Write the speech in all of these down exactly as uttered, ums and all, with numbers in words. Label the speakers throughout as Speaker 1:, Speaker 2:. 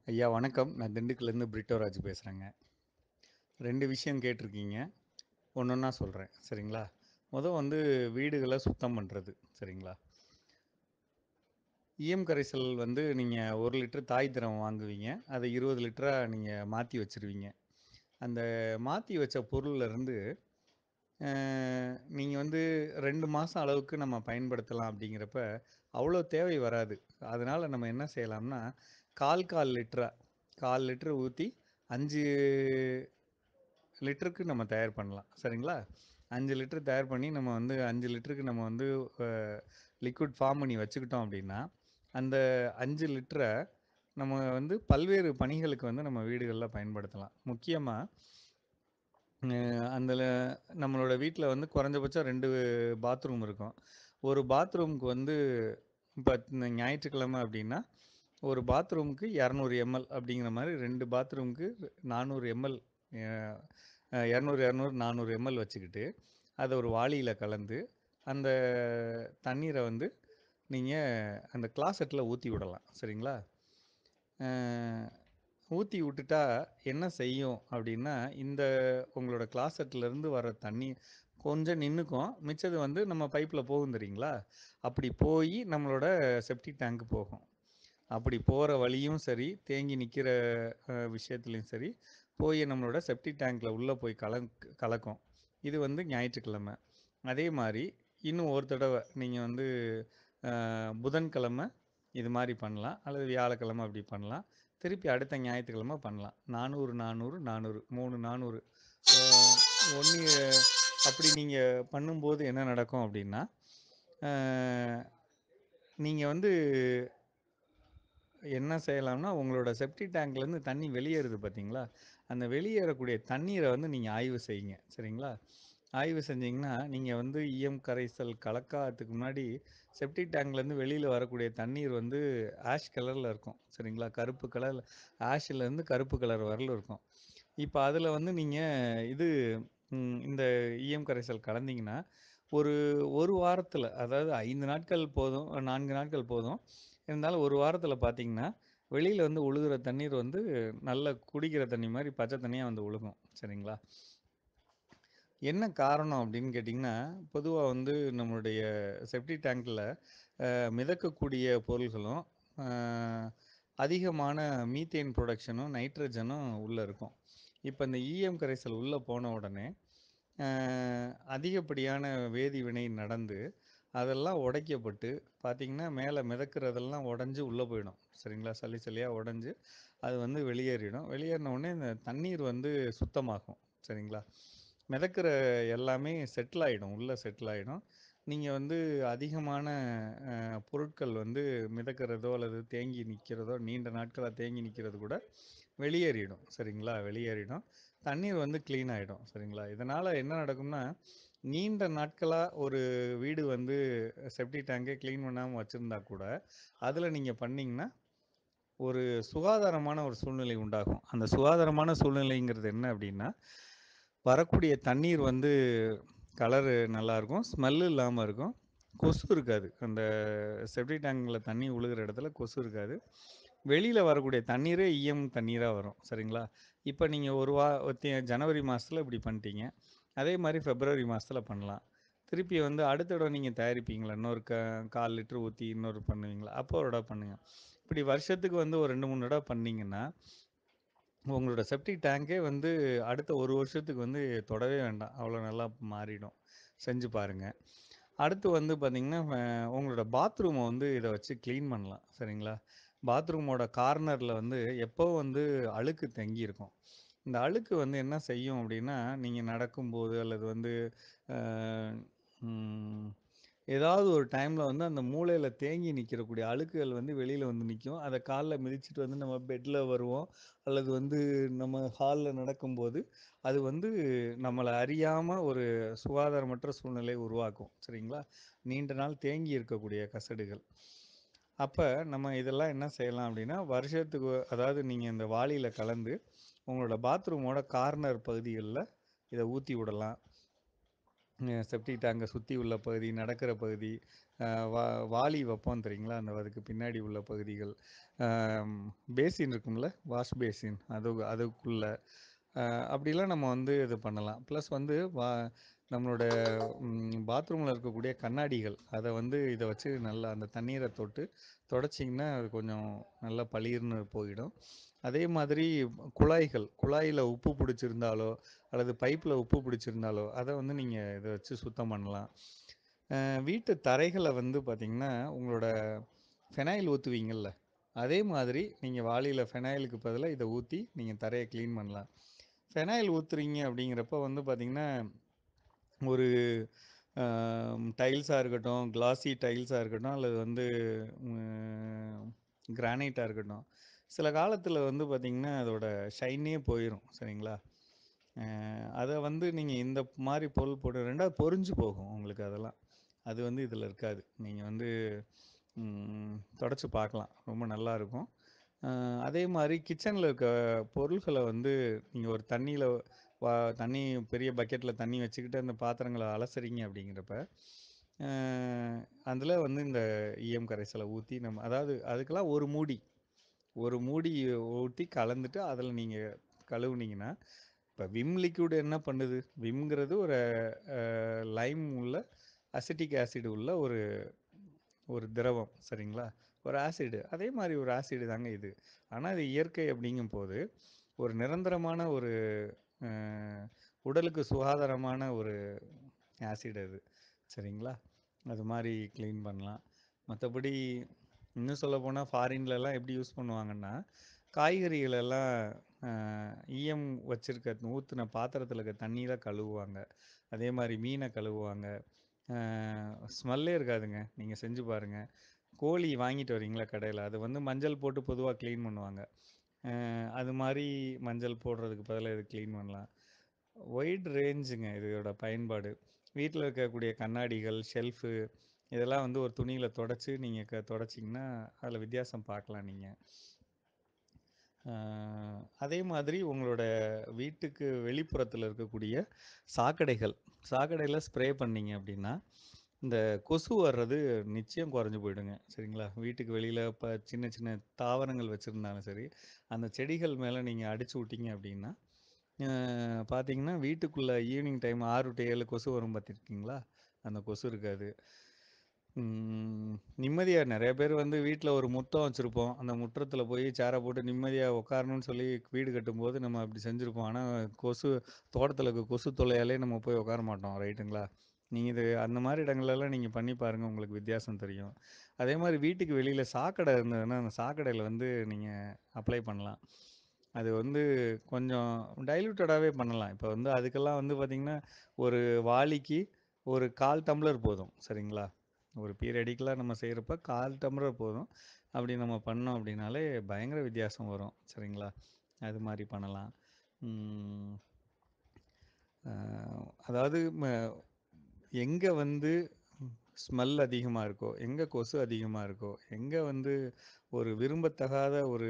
Speaker 1: ஐயா வணக்கம். நான் திண்டுக்கல்லேருந்து பிரிட்டோராஜ் பேசுகிறேங்க. ரெண்டு விஷயம் கேட்டிருக்கீங்க. ஒன்னொன்னா சொல்றேன். சரிங்களா? மொத வந்து வீடுகள சுத்தம் பண்றது. சரிங்களா? ஈயம் கரைசல் வந்து நீங்க ஒரு லிட்டர் தாய் திரவம் வாங்குவீங்க. அத இருபது லிட்டரா நீங்க மாத்தி வச்சுருவீங்க. அந்த மாத்தி வச்ச பொருள்ல இருந்து அ நீங்க வந்து ரெண்டு மாசம் அளவுக்கு நம்ம பயன்படுத்தலாம் அப்படிங்கிறப்ப, அவ்வளோ தேவை வராது. அதனால நம்ம என்ன செய்யலாம்னா, கால் கால் லிட்டரா கால் லிட்டர் ஊத்தி அஞ்சு லிட்டருக்கு நம்ம தயார் பண்ணலாம். சரிங்களா? அஞ்சு லிட்டர் தயார் பண்ணி நம்ம வந்து அஞ்சு லிட்டருக்கு நம்ம வந்து அ லிக்விட் ஃபார்ம் பண்ணி வச்சுக்கிட்டோம் அப்படின்னா, அந்த அஞ்சு லிட்டர நம்ம வந்து பல்வேறு பணிகளுக்கு வந்து நம்ம வீடுகள்ல பயன்படுத்தலாம். முக்கியமா அ அந்தல நம்மளோட வீட்ல வந்து குறைஞ்சபட்சம் ரெண்டு பாத்ரூம் இருக்கும். ஒரு பாத்ரூமுக்கு வந்து இப்ப இந்த ஞாயிற்றுக்கிழமை அப்படின்னா, ஒரு பாத்ரூமுக்கு இருநூறு எம்எல் அப்படிங்கிற மாரி ரெண்டு பாத்ரூமுக்கு நானூறு எம்எல் அ அ இருநூறு, இருநூறு, நானூறு எம்எல் வச்சுக்கிட்டு, அத ஒரு வாளியில கலந்து, அந்த தண்ணீர வந்து நீங்க அந்த கிளாசெட்ல ஊத்தி விடலாம். சரிங்களா? அ ஊத்தி விட்டுட்டா என்ன செய்யும் அப்படின்னா, இந்த உங்களோட கிளாசெட்லேருந்து வர தண்ணி கொஞ்சம் நின்னுக்கும். மிச்சது வந்து நம்ம பைப்ல போகும் தெரியுங்களா? அப்படி போயி நம்மளோட செப்டிக் டேங்க் போகும். அப்படி போற வழியும் சரி, தேங்கி நிக்கிற அ விஷயத்துலயும் சரி, போய் நம்மளோட செப்டிக் டேங்க்ல உள்ள போய் கலக் கலக்கும். இது வந்து ஞாயிற்றுக்கிழமை. அதே மாரி இன்னும் ஒரு தடவ நீங்க வந்து அ புதன்கிழமை இது மாரி பண்ணலாம். அல்லது வியாழக்கிழமை அப்படி பண்ணலாம். திருப்பி அடுத்த ஞாயித்துக்கிழமை பண்ணலாம். நானூறு, நானூறு, நானூறு மூணு நானூறு அ ஒண்ணு அப்படி நீங்க பண்ணும்போது என்ன நடக்கும் அப்படின்னா, அ நீங்க வந்து என்ன செய்யலாம்னா, உங்களோட செப்டிக் டேங்க்லேருந்து தண்ணி வெளியேறுது பார்த்தீங்களா? அந்த வெளியேறக்கூடிய தண்ணீர வந்து நீங்க ஆய்வு செய்யுங்க. சரிங்களா? ஆய்வு செஞ்சீங்கன்னா, நீங்க வந்து ஈயம் கரைசல் கலக்காததுக்கு முன்னாடி செப்டிக் டேங்க்லேருந்து வெளியில வரக்கூடிய தண்ணீர் வந்து ஆஷ் கலர்ல இருக்கும். சரிங்களா? கருப்பு கலர்ல ஆஷ்லேருந்து கருப்பு கலர் வரலும் இருக்கும். இப்ப அதில வந்து நீங்க இது ம் இந்த ஈயம் கரைசல் கலந்தீங்கன்னா, ஒரு 1 வாரத்தில அதாவது ஐந்து நாட்கள் போதும், நான்கு நாட்கள் போதும். இருந்தாலும் ஒரு வாரத்தில பார்த்தீங்கன்னா, வெளியில வந்து ஒழுகுற தண்ணீர் வந்து நல்ல குடிக்கிற தண்ணி மாரி பச்ச தண்ணியா வந்து ஒழுகும். சரிங்களா? என்ன காரணம் அப்படின்னு கேட்டிங்கன்னா, பொதுவா வந்து நம்மளுடைய செப்டிக் டேங்க்ல அ மிதக்கக்கூடிய பொருள்களும், அ அதிகமான மீத்தேன் புரொடக்ஷனும், நைட்ரஜனும் உள்ள இருக்கும். இப்ப இந்த ஈயம் கரைசல் உள்ள போன உடனே, அ அதிகப்படியான வேதிவினை நடந்து, அதெல்லாம் உடைக்கப்பட்டு பார்த்தீங்கன்னா, மேல மிதக்கிறதெல்லாம் உடைஞ்சு உள்ள போயிடும். சரிங்களா? சல்லி சல்லியா உடைஞ்சு, அது வந்து வெளியேறிடும். வெளியேறின உடனே இந்த தண்ணீர் வந்து சுத்தமாகும். சரிங்களா? மிதக்கிற எல்லாமே செட்டில் ஆயிடும். உள்ள செட்டில் ஆயிடும். நீங்க வந்து அதிகமான அ பொருட்கள் வந்து மிதக்கிறதோ, அல்லது தேங்கி நிக்கிறதோ, நீண்ட நாட்களா தேங்கி நிக்கிறது கூட வெளியேறிடும். சரிங்களா? வெளியேறிடும். தண்ணீர் வந்து கிளீன் ஆயிடும். சரிங்களா? இதனால என்ன நடக்கும்னா, நீண்ட நாட்களா ஒரு வீடு வந்து செப்டிக் டேங்கே கிளீன் பண்ணாம வச்சிருந்தா கூட, அதுல நீங்க பண்ணீங்கன்னா, ஒரு சுகாதாரமான ஒரு சூழ்நிலை உண்டாகும். அந்த சுகாதாரமான சூழ்நிலைங்கிறது என்ன அப்டின்னா, வரக்கூடிய தண்ணீர் வந்து கலரு நல்லாயிருக்கும். ஸ்மெல் இல்லாம இருக்கும். கொசு இருக்காது. அந்த செப்டிக் டேங்க்ல தண்ணி விழுகிற இடத்துல கொசு இருக்காது. வெளியில வரக்கூடிய தண்ணீரே ஈயம் தண்ணீரா வரும். சரிங்களா? இப்ப நீங்க ஒரு வா தி ஜனவரி மாசத்துல இப்படி பண்ணிட்டீங்க. அதே மாரி பிப்ரவரி மாசத்துல பண்ணலாம். திருப்பி வந்து அடுத்த தடவ நீங்க தயாரிப்பீங்களா? இன்னொரு க கால் லிட்டர் ஊத்தி இன்னொரு பண்ணுவீங்களா? அப்போ ஒரு தடவ பண்ணுங்க. இப்படி வருஷத்துக்கு வந்து ஒரு ரெண்டு, மூணு தடவ பண்ணீங்கன்னா, உங்களோட செப்டிக் டேங்கே வந்து அடுத்த ஒரு வருஷத்துக்கு வந்து தொடவே வேண்டாம். அவ்வளோ நல்லா மாறிடும். செஞ்சு பாருங்க. அடுத்து வந்து பார்த்தீங்கன்னா, அ உங்களோட பாத்ரூம வந்து இத வச்சு கிளீன் பண்ணலாம். சரிங்களா? பாத்ரூமோட கார்னர்ல வந்து எப்பவும் வந்து அழுக்கு தங்கியிருக்கும். இந்த அழுக்கு வந்து என்ன செய்யும் அப்டின்னா, நீங்க நடக்கும்போது அல்லது வந்து அ ம் ஏதாவது ஒரு டைம்ல வந்து அந்த மூலையில தேங்கி நிக்கிறக்கூடிய அழுக்குகள் வந்து வெளியில வந்து நிக்கும். அத கால்ல மிதிச்சுட்டு வந்து நம்ம பெட்ல வருவோம். அல்லது வந்து நம்ம ஹால்ல நடக்கும்போது, அது வந்து நம்மள அறியாம ஒரு சுகாதாரமற்ற சூழ்நிலையை உருவாக்கும். சரிங்களா? நீண்ட நாள் தேங்கி இருக்கக்கூடிய கசடுகள். அப்ப நம்ம இதெல்லாம் என்ன செய்யலாம் அப்டின்னா, வருஷத்துக்கு ஒ- அதாவது நீங்க இந்த வாளியில கலந்து, உங்களோட பாத்ரூமோட கார்னர் பகுதிகள்ல இத ஊத்தி விடலாம். செப்டிக் டேங்கை சுற்றி உள்ள பகுதி, நடக்கிற பகுதி, அஹ் வா வாளி வைப்போம் தெரியுங்களா, அந்த அதுக்கு பின்னாடி உள்ள பகுதிகள், பேசின் இருக்கும்ல, வாஷ் பேசின், அது அதுக்குள்ள அஹ் அப்படிலாம் நம்ம வந்து இது பண்ணலாம். ப்ளஸ் வந்து வா நம்மளோட பாத்ரூமில் இருக்கக்கூடிய கண்ணாடிகள், அதை வந்து இதை வச்சு நல்லா அந்த தண்ணீரை தொட்டு தொடச்சிங்கன்னா அது கொஞ்சம் நல்லா பளிர்னு போயிடும். அதே மாதிரி குழாய்கள், குழாயில் உப்பு பிடிச்சிருந்தாலோ அல்லது பைப்பில் உப்பு பிடிச்சிருந்தாலோ அதை வந்து நீங்கள் இதை வச்சு சுத்தம் பண்ணலாம். அஹ் வீட்டு தரைகளை வந்து பார்த்திங்கன்னா உங்களோட ஃபெனாயில் ஊற்றுவீங்கள்ல, அதே மாதிரி நீங்கள் வாளியில் ஃபெனாயிலுக்கு பதிலாக இதை ஊற்றி நீங்கள் தரையை க்ளீன் பண்ணலாம். ஃபெனாயில் ஊற்றுறீங்க அப்படிங்கிறப்ப வந்து பார்த்திங்கன்னா ஒரு டைல்ஸாக இருக்கட்டும், கிளாசி டைல்ஸாக இருக்கட்டும், அல்லது வந்து கிரானைட்டாக இருக்கட்டும், சில காலத்தில் வந்து பார்த்திங்கன்னா அதோட ஷைனே போயிடும். சரிங்களா? அதை வந்து நீங்கள் இந்த மாதிரி பொருள் போட்டு, ரெண்டாவது பொறிஞ்சு போகும் உங்களுக்கு அதெல்லாம். அது வந்து இதில் இருக்காது. நீங்கள் வந்து தொடச்சி பார்க்கலாம், ரொம்ப நல்லாயிருக்கும். அதே மாதிரி கிச்சனில் இருக்க பொருள்களை வந்து நீங்கள் ஒரு தண்ணியில் வா தண்ணி பெரிய பக்கெட்டில் தண்ணி வச்சுக்கிட்டு அந்த பாத்திரங்களை அலசுறீங்க அப்படிங்கிறப்ப அதில் வந்து இந்த ஈயம் கரைசலை ஊற்றி நம்ம, அதாவது அதுக்கெல்லாம் ஒரு மூடி ஒரு மூடி ஊற்றி கலந்துட்டு அதில் நீங்கள் கழுவுனீங்கன்னா, இப்போ விம் லிக்விட் என்ன பண்ணுது, விம்ங்கிறது ஒரு லைம் உள்ள அசிட்டிக் ஆசிட் உள்ள ஒரு ஒரு திரவம். சரிங்களா? ஒரு ஆசிடு, அதே மாதிரி ஒரு ஆசிடு தாங்க இது. ஆனால் இது இயற்கை அப்படிங்கும் போது ஒரு நிரந்தரமான ஒரு உடலுக்கு சுகாதாரமான ஒரு ஆசிட் அது. சரிங்களா? அது மாதிரி க்ளீன் பண்ணலாம். மற்றபடி இன்னும் சொல்ல போனால் ஃபாரின்லலாம் எப்படி யூஸ் பண்ணுவாங்கன்னா, காய்கறிகளெல்லாம் ஈயம் வச்சுருக்க ஊற்றின பாத்திரத்தில் இருக்க தண்ணியில் கழுவுவாங்க. அதே மாதிரி மீனை கழுவுவாங்க. ஸ்மெல்லே இருக்காதுங்க, நீங்கள் செஞ்சு பாருங்கள். கோழி வாங்கிட்டு வரீங்களா கடையில், அது வந்து மஞ்சள் போட்டு பொதுவாக க்ளீன் பண்ணுவாங்க. அது மாதிரி மஞ்சள் போடுறதுக்கு பதிலாக இது க்ளீன் பண்ணலாம். ஒயிட் ரேஞ்சுங்க இதோட பயன்பாடு. வீட்டில் இருக்கக்கூடிய கண்ணாடிகள், ஷெல்ஃபு, இதெல்லாம் வந்து ஒரு துணியில் தொடச்சி நீங்கள் க தொடச்சிங்கன்னா அதில் வித்தியாசம் பார்க்கலாம் நீங்கள். அதே மாதிரி உங்களோட வீட்டுக்கு வெளிப்புறத்தில் இருக்கக்கூடிய சாக்கடைகள், சாக்கடையில் ஸ்ப்ரே பண்ணிங்க அப்படின்னா இந்த கொசு வர்றது நிச்சயம் குறைஞ்சி போயிடுங்க. சரிங்களா? வீட்டுக்கு வெளியில் இப்போ சின்ன சின்ன தாவரங்கள் வச்சுருந்தாலும் சரி, அந்த செடிகள் மேலே நீங்கள் அடிச்சு விட்டீங்க அப்படின்னா பார்த்தீங்கன்னா வீட்டுக்குள்ளே ஈவினிங் டைம் ஆறு டு ஏழு கொசு வரும் பார்த்துருக்கீங்களா? அந்த கொசு இருக்காது. நிம்மதியாக நிறைய பேர் வந்து வீட்டில் ஒரு முற்றம் வச்சுருப்போம், அந்த முற்றத்தில் போய் சேரை போட்டு நிம்மதியாக உட்காரணும்னு சொல்லி வீடு கட்டும்போது நம்ம அப்படி செஞ்சுருப்போம். ஆனால் கொசு தோட்டத்தில் இருக்க கொசு தொல்லையாலே நம்ம போய் உட்கார மாட்டோம். ரைட்டுங்களா? நீங்கள் இது அந்த மாதிரி இடங்கள்லாம் நீங்கள் பண்ணி பாருங்கள், உங்களுக்கு வித்தியாசம் தெரியும். அதே மாதிரி வீட்டுக்கு வெளியில் சாக்கடை இருந்ததுன்னா அந்த சாக்கடையில் வந்து நீங்கள் அப்ளை பண்ணலாம். அது வந்து கொஞ்சம் டைல்யூட்டடாகவே பண்ணலாம். இப்போ வந்து அதுக்கெல்லாம் வந்து பார்த்திங்கன்னா ஒரு வாளிக்கு ஒரு கால் டம்ளர் போதும். சரிங்களா? ஒரு பீரியடிக்கலாக நம்ம செய்கிறப்ப கால் டம்ளர் போதும். அப்படி நம்ம பண்ணோம் அப்படின்னாலே பயங்கர வித்தியாசம் வரும். சரிங்களா? அது மாதிரி பண்ணலாம். அதாவது எங்கே வந்து ஸ்மெல் அதிகமாக இருக்கோ, எங்கே கொசு அதிகமாக இருக்கோ, எங்கே வந்து ஒரு விரும்பத்தகாத ஒரு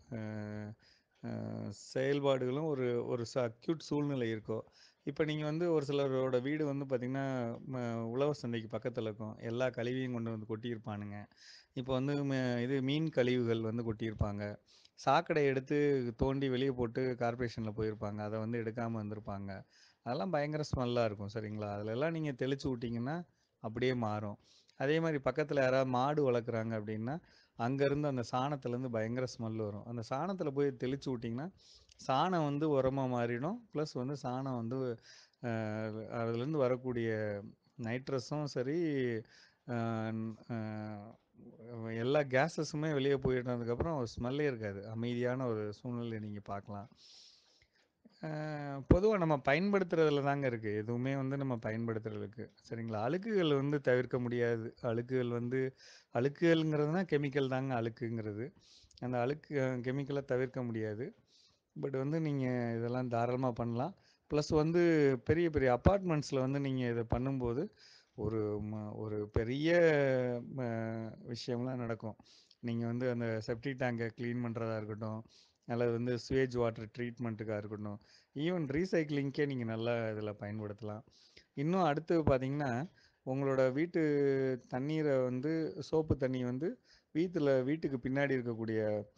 Speaker 1: செயல்பாடுகளும் ஒரு ஒரு ச அக்யூட் சூழ்நிலை இருக்கோ, இப்போ நீங்கள் வந்து ஒரு சிலரோட வீடு வந்து பார்த்திங்கன்னா உழவர் சந்தைக்கு பக்கத்தில் இருக்கும், எல்லா கழிவையும் கொண்டு வந்து கொட்டியிருப்பானுங்க. இப்போ வந்து இது மீன் கழிவுகள் வந்து கொட்டியிருப்பாங்க, சாக்கடை எடுத்து தோண்டி வெளியே போட்டு கார்ப்பரேஷனில் போயிருப்பாங்க, அதை வந்து எடுக்காமல் வந்திருப்பாங்க. அதெல்லாம் பயங்கர ஸ்மெல்லாக இருக்கும். சரிங்களா? அதிலெல்லாம் நீங்கள் தெளித்து விட்டிங்கன்னா அப்படியே மாறும். அதே மாதிரி பக்கத்தில் யாராவது மாடு வளர்க்குறாங்க அப்படின்னா அங்கேருந்து அந்த சாணத்துலேருந்து பயங்கர ஸ்மெல் வரும். அந்த சாணத்தில் போய் தெளித்து விட்டிங்கன்னா சாணம் வந்து உரமாக மாறிடும். ப்ளஸ் வந்து சாணம் வந்து அதுலேருந்து வரக்கூடிய நைட்ரஸும் சரி, எல்லா கேஸஸுமே வெளியே போயிட்டதுக்கப்புறம் ஒரு ஸ்மெல்லே இருக்காது. அமைதியான ஒரு சூழ்நிலையை நீங்கள் பார்க்கலாம். பொதுவாக நம்ம பயன்படுத்துறதுல தாங்க இருக்குது எதுவுமே வந்து நம்ம பயன்படுத்துறதுக்கு. சரிங்களா? அழுக்குகள் வந்து தவிர்க்க முடியாது. அழுக்குகள் வந்து அழுக்குகள்ங்கிறதுனா கெமிக்கல் தாங்க அழுக்குங்கிறது. அந்த அழுக்கு கெமிக்கலை தவிர்க்க முடியாது. பட் வந்து நீங்கள் இதெல்லாம் தாராளமாக பண்ணலாம். ப்ளஸ் வந்து பெரிய பெரிய அப்பார்ட்மெண்ட்ஸில் வந்து நீங்கள் இதை பண்ணும்போது ஒரு ம ஒரு பெரிய ம விஷயம்லாம் நடக்கும். நீங்கள் வந்து அந்த செப்டிக் டேங்கை க்ளீன் பண்ணுறதா இருக்கட்டும், அல்லது வந்து சுவேஜ் வாட்டர் ட்ரீட்மெண்ட்டுக்காக இருக்கட்டும், ஈவன் ரீசைக்ளிங்க்கே நீங்கள் நல்லா இதில் பயன்படுத்தலாம். இன்னும் அடுத்து பார்த்தீங்கன்னா, உங்களோட வீட்டு தண்ணீர வந்து சோப்பு தண்ணி வந்து வீட்ல வீட்டுக்கு பின்னாடி இருக்கக்கூடிய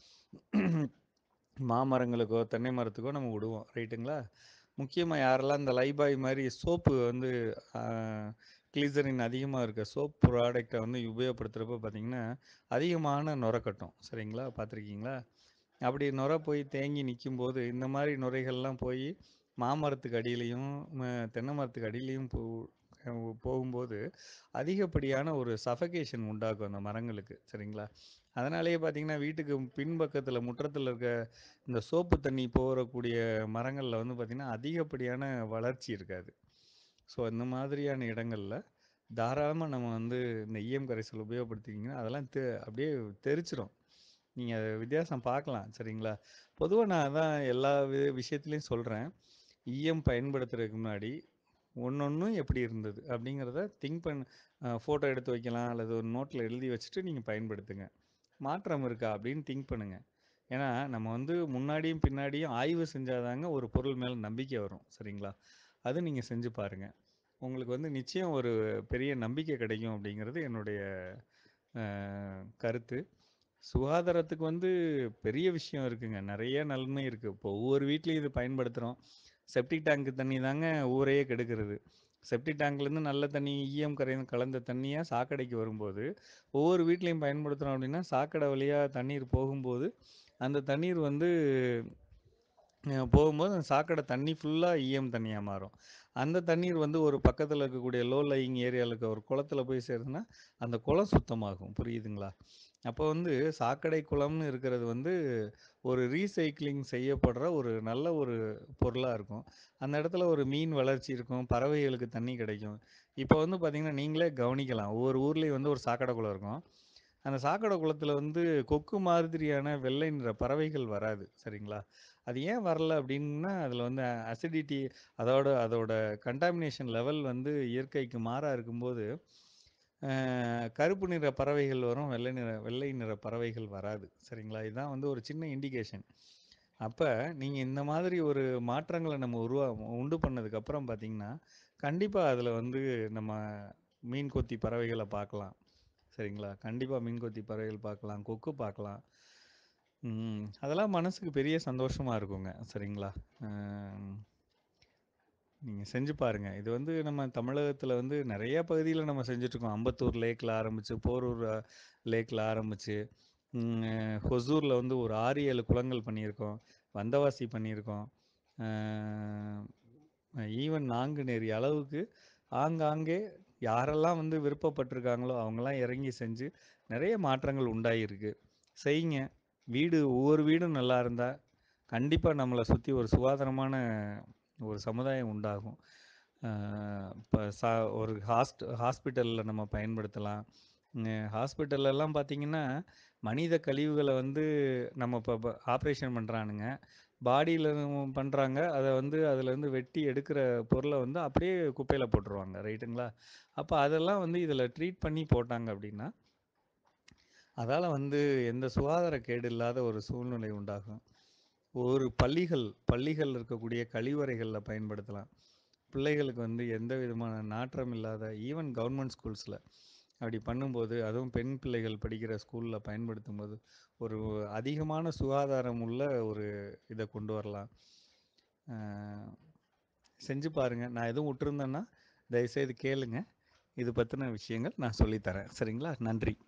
Speaker 1: மாமரங்களுக்கோ, தென்னை மரத்துக்கோ நம்ம விடுவோம். ரைட்டுங்களா? முக்கியமா யாரெல்லாம் இந்த லைபாய் மாரி சோப்பு வந்து அ கிளிசரின் அதிகமா இருக்க சோப் ப்ராடக்ட்ட வந்து உபயோகப்படுத்துறப்ப பார்த்தீங்கன்னா, அதிகமான நுரை கட்டும். சரிங்களா? பார்த்துருக்கீங்களா? அப்படி நுரை போய் தேங்கி நிக்கும்போது, இந்த மாரி நுரைகள்லாம் போயி மாமரத்துக்கு அடியிலயும், ம தென்னை மரத்துக்கு அடியிலயும் போ அ போகும்போது, அதிகப்படியான ஒரு சஃபகேஷன் உண்டாக்கும் அந்த மரங்களுக்கு. சரிங்களா? அதனாலேயே பார்த்தீங்கன்னா, வீட்டுக்கு பின்பக்கத்தில முற்றத்தில இருக்க இந்த சோப்பு தண்ணி போறக்கூடிய மரங்கள்ல வந்து பார்த்தீங்கன்னா, அதிகப்படியான வளர்ச்சி இருக்காது. ஸோ, இந்த மாதிரியான இடங்கள்ல தாராளமா நம்ம வந்து இந்த ஈயம் கரைசல் உபயோகப்படுத்தினீங்கன்னா, அதெல்லாம் தெ அப்படியே தெறிச்சிரும். நீங்க அத வித்தியாசம் பார்க்கலாம். சரிங்களா? பொதுவா நான் அதான் எல்லா வி விஷயத்திலயும் சொல்றேன். ஈயம் பயன்படுத்துறதுக்கு முன்னாடி ஒண்ணொண்ணும் எப்படி இருந்தது? அப்படிங்கிறத திங்க் பண்ண அ ஃபோட்டோ எடுத்து வைக்கலாம், அல்லது ஒரு நோட்ல எழுதி வச்சுட்டு நீங்க பயன்படுத்துங்க. மாற்றம் இருக்கா? அப்படின்னு திங்க் பண்ணுங்க. ஏன்னா, நம்ம வந்து முன்னாடியும், பின்னாடியும் ஆய்வு செஞ்சா தாங்க ஒரு பொருள் மேல நம்பிக்கை வரும். சரிங்களா? அது நீங்க செஞ்சு பாருங்க. உங்களுக்கு வந்து நிச்சயம் ஒரு பெரிய நம்பிக்கை கிடைக்கும் அப்படிங்கிறது என்னுடைய அ கருத்து. சுகாதாரத்துக்கு வந்து பெரிய விஷயம் இருக்குங்க. நெறைய நன்மை இருக்கு. இப்போ ஒவ்வொரு வீட்லயும் இது பயன்படுத்துறோம். செப்டிக் டேங்க் தண்ணி தாங்க ஊரையே கெடுக்கிறது. செப்டிக் டேங்க்லேருந்து நல்ல தண்ணி, ஈயம் கரை கலந்த தண்ணியா சாக்கடைக்கு வரும்போது, ஒவ்வொரு வீட்லயும் பயன்படுத்துறோம் அப்படின்னா, சாக்கடை வழியா தண்ணீர் போகும்போது, அந்த தண்ணீர் வந்து அ போகும்போது அந்த சாக்கடை தண்ணி ஃபுல்லா ஈயம் தண்ணியா மாறும். அந்த தண்ணீர் வந்து ஒரு பக்கத்தில இருக்கக்கூடிய லோ லையிங் ஏரியால இருக்க ஒரு குளத்தில போய் சேருதுன்னா, அந்த குளம் சுத்தமாகும். புரியுதுங்களா? அப்போ வந்து சாக்கடை குளம்னு இருக்கிறது வந்து ஒரு ரீசைக்கிளிங் செய்யப்படுற ஒரு நல்ல ஒரு பொருளா இருக்கும். அந்த இடத்துல ஒரு மீன் வளர்ச்சி இருக்கும். பறவைகளுக்கு தண்ணி கிடைக்கும். இப்போ வந்து பார்த்தீங்கன்னா, நீங்களே கவனிக்கலாம். ஒவ்வொரு ஊர்லயும் வந்து ஒரு சாக்கடை குளம் இருக்கும். அந்த சாக்கடை குளத்தில வந்து கொக்கு மாதிரியான வெள்ளை நிற பறவைகள் வராது. சரிங்களா? அது ஏன் வரல அப்டின்னா, அதில வந்து அசிடிட்டி அதோட அதோட கன்டாமினேஷன் லெவல் வந்து இயற்கைக்கு மாறா இருக்கும்போது, அ கருப்பு நிற பறவைகள் வரும். வெள்ளை நிற வெள்ளை நிற பறவைகள் வராது. சரிங்களா? இதுதான் வந்து ஒரு சின்ன இண்டிகேஷன். அப்ப நீங்க இந்த மாதிரி ஒரு மாற்றங்கள நம்ம உருவா உண்டு பண்ணதுக்கப்புறம் பார்த்தீங்கன்னா, கண்டிப்பா அதில வந்து நம்ம மீன் கொத்தி பறவைகள பார்க்கலாம். சரிங்களா? கண்டிப்பா மீன்கொத்தி பறவைகள் பார்க்கலாம், கொக்கு பார்க்கலாம். ம். அதெல்லாம் மனசுக்கு பெரிய சந்தோஷமா இருக்குங்க. சரிங்களா? அ நீங்க செஞ்சு பாருங்க. இது வந்து நம்ம தமிழகத்தில வந்து நெறைய பகுதியில நம்ம செஞ்சுட்டுருக்கோம். அம்பத்தூர் லேக்ல ஆரம்பிச்சு, போரூர் அ லேக்ல ஆரம்பிச்சு, ம் ஹொசூர்ல வந்து ஒரு ஆறு, ஏழு குளங்கள் பண்ணியிருக்கோம். வந்தவாசி பண்ணியிருக்கோம். அ ஈவன் நாங்குநேரி அளவுக்கு ஆங்காங்கே யாரெல்லாம் வந்து விருப்பப்பட்டுருக்காங்களோ, அவங்கலாம் இறங்கி செஞ்சு நெறைய மாற்றங்கள் உண்டாகியிருக்கு. செய்யுங்க. வீடு ஒவ்வொரு வீடும் நல்லா இருந்தா, கண்டிப்பா நம்மள சுத்தி ஒரு சுகாதாரமான ஒரு சமுதாயம் உண்டாகும். அ இப்ப ச ஒரு ஹாஸ்ட் ஹாஸ்பிட்டல்ல நம்ம பயன்படுத்தலாம். அ ஹாஸ்பிட்டல்லலாம் பார்த்தீங்கன்னா, மனித கழிவுகள வந்து நம்ம இப்ப ப ஆப்ரேஷன் பண்றானுங்க. பாடியில பண்றாங்க. அத வந்து அதுலேருந்து வெட்டி எடுக்கிற பொருள வந்து அப்படியே குப்பையில போட்டுருவாங்க. ரைட்டுங்களா? அப்ப அதெல்லாம் வந்து இதில ட்ரீட் பண்ணி போட்டாங்க அப்படின்னா, அதால வந்து எந்த சுகாதார கேடு இல்லாத ஒரு சூழ்நிலை உண்டாகும். ஒரு பள்ளிகள் பள்ளிகள் இருக்கக்கூடிய கழிவறைகள்ல பயன்படுத்தலாம். பிள்ளைகளுக்கு வந்து எந்த விதமான நாற்றம் இல்லாத ஈவன் கவர்மெண்ட் ஸ்கூல்ஸ்ல அப்படி பண்ணும்போது, அதுவும் பெண் பிள்ளைகள் படிக்கிற ஸ்கூல்ல பயன்படுத்தும்போது, ஒரு அதிகமான சுகாதாரம் உள்ள ஒரு இத கொண்டு வரலாம். அ செஞ்சு பாருங்க. நான் எதுவும் விட்டுருந்தேன்னா, தயவுசெய்து கேளுங்க. இது பத்தின விஷயங்கள் நான் சொல்லி தரேன். சரிங்களா? நன்றி.